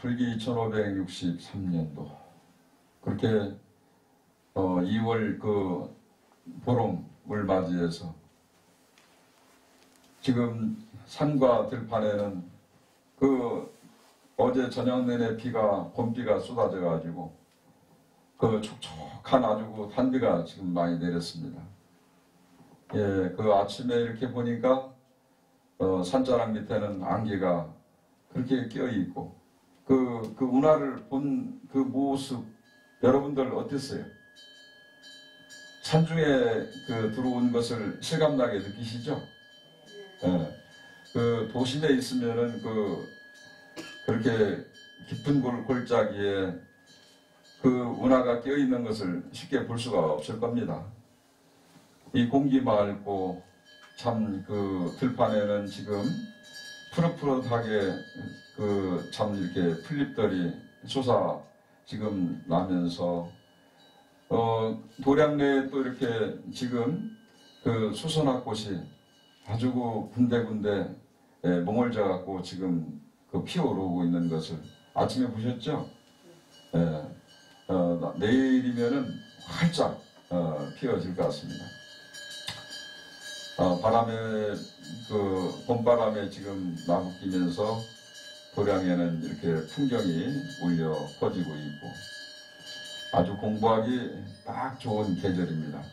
불기 1563년도 그렇게 2월 그 보름을 맞이해서 지금 산과 들판에는 그 어제 저녁 내내 봄비가 쏟아져 가지고 그 촉촉한 아주 그 단비가 지금 많이 내렸습니다. 예, 그 아침에 이렇게 보니까 산자락 밑에는 안개가 그렇게 껴 있고 그 운하를 본 그 모습 여러분들 어땠어요? 산중에 그 들어온 것을 실감나게 느끼시죠? 예, 그 도심에 있으면은 그렇게 깊은 골짜기에 그 운하가 껴 있는 것을 쉽게 볼 수가 없을 겁니다. 이 공기 맑고 참 그 들판에는 지금 푸릇푸릇하게 그 참 이렇게 풀잎들이 솟아 지금 나면서 도량내에 또 이렇게 지금 그 수선화꽃이 아주 군데군데 몽을져 갖고 지금 그 피어오르고 있는 것을 아침에 보셨죠? 내일이면은 활짝 피어질 것 같습니다. 바람에 그 봄바람에 지금 나부끼면서 도량에는 이렇게 풍경이 울려 퍼지고 있고 아주 공부하기 딱 좋은 계절입니다.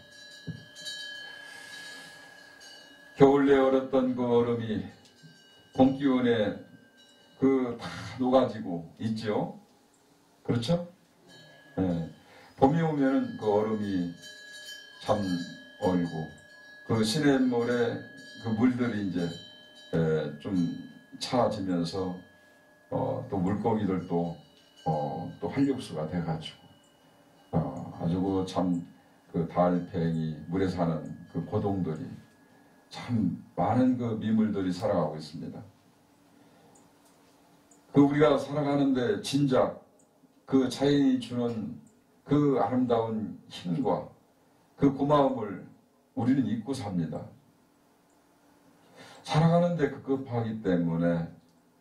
겨울 내 얼었던 그 얼음이 봄 기운에 다 녹아지고 있죠. 그렇죠? 네. 봄이 오면은 그 얼음이 참 얼고 그 시냇물에 그 물들이 이제 좀 차지면서 또 물고기들도 또 한육수가 돼가지고 아주 참 그 달팽이 물에 사는 그 고동들이 참 많은 그 미물들이 살아가고 있습니다. 그 우리가 살아가는데 진작 그 자연이 주는 그 아름다운 힘과 그 고마움을 우리는 잊고 삽니다. 살아가는데 급급하기 때문에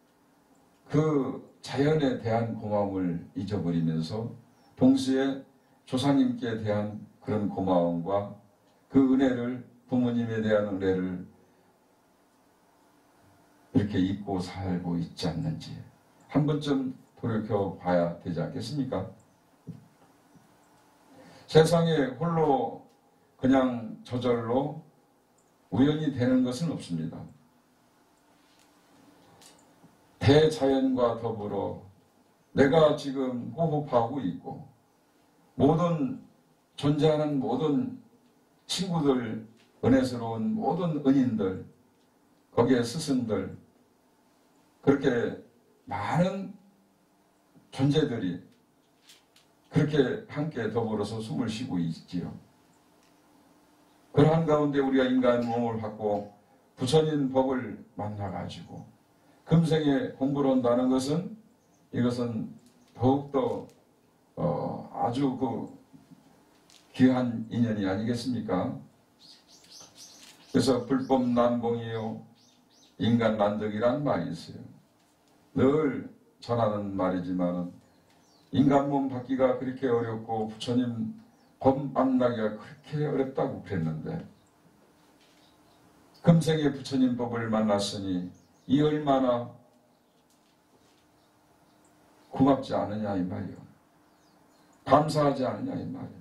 그 자연에 대한 고마움을 잊어버리면서 동시에 조상님께 대한 그런 고마움과 그 은혜를 부모님에 대한 은혜를 이렇게 잊고 살고 있지 않는지 한 번쯤 돌이켜봐야 되지 않겠습니까? 세상에 홀로 그냥 저절로 우연히 되는 것은 없습니다. 대자연과 더불어 내가 지금 호흡하고 있고 모든 존재하는 모든 친구들, 은혜스러운 모든 은인들, 거기에 스승들 그렇게 많은 존재들이 그렇게 함께 더불어서 숨을 쉬고 있지요. 그러한 가운데 우리가 인간 몸을 갖고 부처님 법을 만나가지고 금생에 공부를 한다는 것은 이것은 더욱더 아주 귀한 인연이 아니겠습니까? 그래서 불법 난봉이요 인간 난덕이라는 말이 있어요. 늘 전하는 말이지만 인간 몸 받기가 그렇게 어렵고 부처님 법 만나기가 그렇게 어렵다고 그랬는데 금생에 부처님 법을 만났으니 이 얼마나 고맙지 않으냐 이 말이요. 감사하지 않으냐 이 말이요.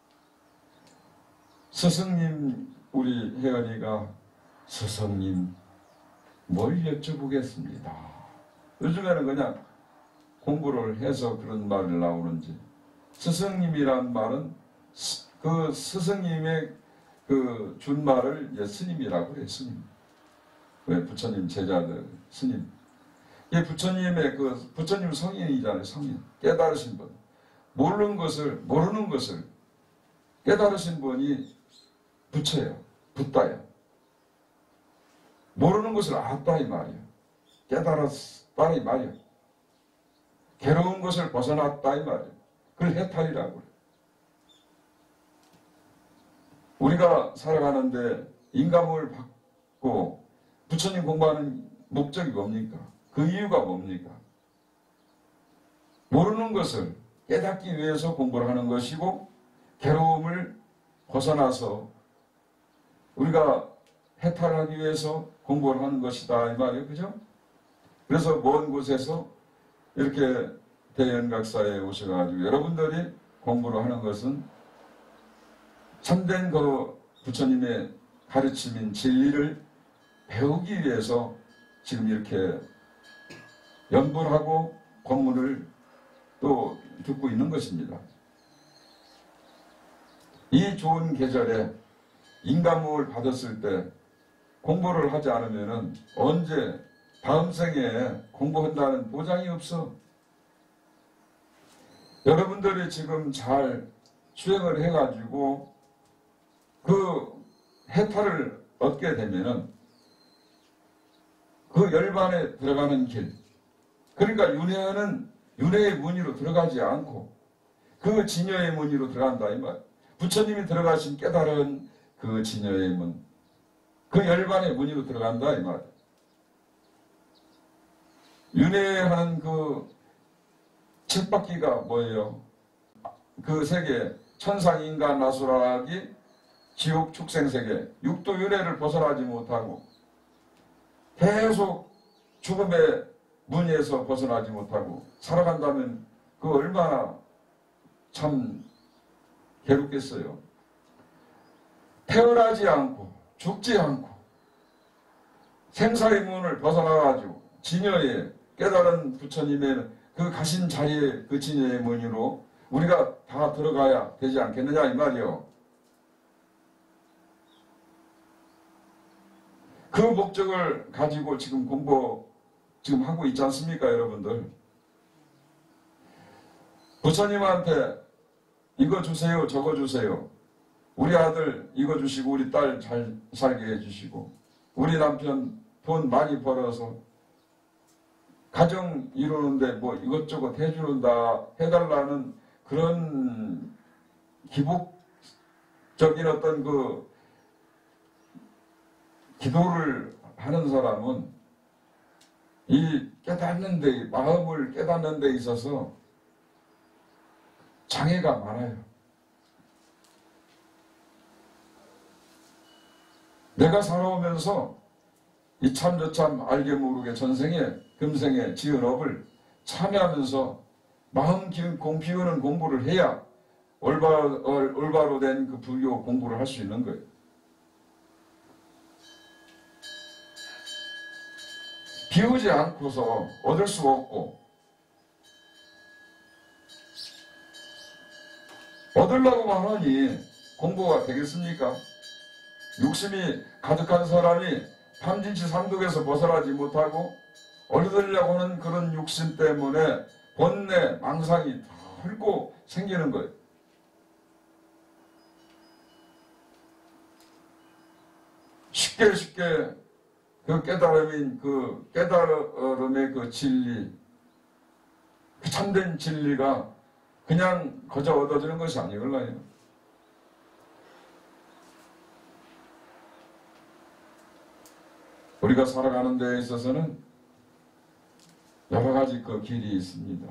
스승님 우리 혜연이가 스승님 뭘 여쭤보겠습니다. 요즘에는 그냥 공부를 해서 그런 말이 나오는지 스승님이란 말은 그 스승님의 그 준말을 이제 스님이라고 그래요. 스님. 왜 부처님 제자들 스님. 이게 부처님의 부처님 성인이잖아요. 성인. 깨달으신 분. 모르는 것을 깨달으신 분이 부처예요. 붓다예요. 모르는 것을 알았다 이 말이에요. 깨달았다 이 말이에요. 괴로운 것을 벗어났다 이 말이에요. 그걸 해탈이라고 그래요. 우리가 살아가는데 인감을 받고 부처님 공부하는 목적이 뭡니까? 그 이유가 뭡니까? 모르는 것을 깨닫기 위해서 공부를 하는 것이고, 괴로움을 벗어나서 우리가 해탈하기 위해서 공부를 하는 것이다 이 말이에요. 그죠? 그래서 먼 곳에서 이렇게 대연각사에 오셔가지고 여러분들이 공부를 하는 것은 참된 그 부처님의 가르침인 진리를 배우기 위해서 지금 이렇게 연구를 하고 법문을 또 듣고 있는 것입니다. 이 좋은 계절에 인간목을 받았을 때 공부를 하지 않으면 언제 다음 생에 공부한다는 보장이 없어. 여러분들이 지금 잘 수행을 해가지고 그 해탈을 얻게 되면은 그 열반에 들어가는 길, 그러니까 윤회는 윤회의 문의로 들어가지 않고 그 진여의 문의로 들어간다 이 말. 부처님이 들어가신 깨달은 그 진여의 문, 그 열반의 문의로 들어간다 이 말. 윤회하는 그 쳇바퀴가 뭐예요? 그 세계, 천상, 인간, 아수라기, 지옥, 축생세계, 육도윤회를 벗어나지 못하고 계속 죽음의 문의에서 벗어나지 못하고 살아간다면 그 얼마나 참 괴롭겠어요. 태어나지 않고 죽지 않고 생사의 문을 벗어나가지고 진여의 깨달은 부처님의 그 가신 자리에 그 진여의 문의로 우리가 다 들어가야 되지 않겠느냐 이 말이요. 그 목적을 가지고 지금 공부 지금 하고 있지 않습니까 여러분들? 부처님한테 이거 주세요 저거 주세요, 우리 아들 이거 주시고 우리 딸 잘 살게 해주시고 우리 남편 돈 많이 벌어서 가정 이루는데 뭐 이것저것 해주는다 해달라는 그런 기복적인 어떤 그 기도를 하는 사람은 이 깨닫는 데, 마음을 깨닫는 데 있어서 장애가 많아요. 내가 살아오면서 이 참저참 알게 모르게 전생에 금생에 지은 업을 참여하면서 마음 공 비우는 공부를 해야 올바로 된 그 불교 공부를 할 수 있는 거예요. 비우지 않고서 얻을 수 없고 얻으려고만 하니 공부가 되겠습니까? 욕심이 가득한 사람이 탐진치 삼독에서 벗어나지 못하고 얻으려고 하는 그런 욕심 때문에 번뇌, 망상이 털고 생기는 거예요. 쉽게 그 깨달음인 그 깨달음의 그 진리, 그 참된 진리가 그냥 거저 얻어지는 것이 아니걸라요. 우리가 살아가는 데에 있어서는 여러 가지 그 길이 있습니다.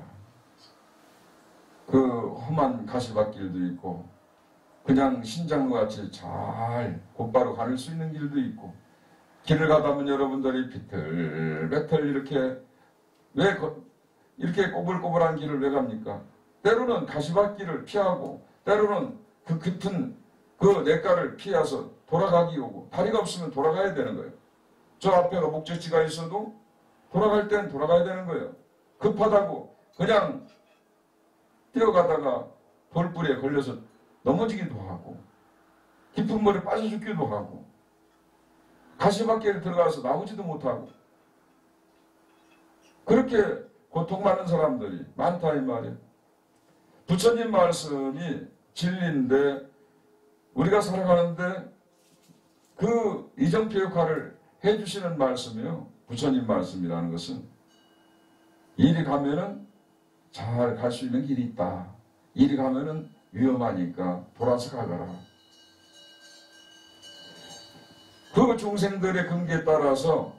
그 험한 가시밭길도 있고 그냥 신장과 같이 잘 곧바로 갈 수 있는 길도 있고, 길을 가다 보면 여러분들이 비틀비틀 이렇게 왜 이렇게 꼬불꼬불한 길을 왜 갑니까? 때로는 가시밭길을 피하고 때로는 그 깊은 그 냇가를 피해서 돌아가기 오고, 다리가 없으면 돌아가야 되는 거예요. 저 앞에가 목적지가 있어도 돌아갈 땐 돌아가야 되는 거예요. 급하다고 그냥 뛰어가다가 돌불에 걸려서 넘어지기도 하고 깊은 물에 빠져 죽기도 하고 가시밭길에 들어가서 나오지도 못하고 그렇게 고통받는 사람들이 많다 이 말이에요. 부처님 말씀이 진리인데 우리가 살아가는데 그 이정표 역할을 해주시는 말씀이요. 부처님 말씀이라는 것은 이리 가면은 잘 갈 수 있는 길이 있다. 이리 가면은 위험하니까 돌아서 가거라. 그 중생들의 근기에 따라서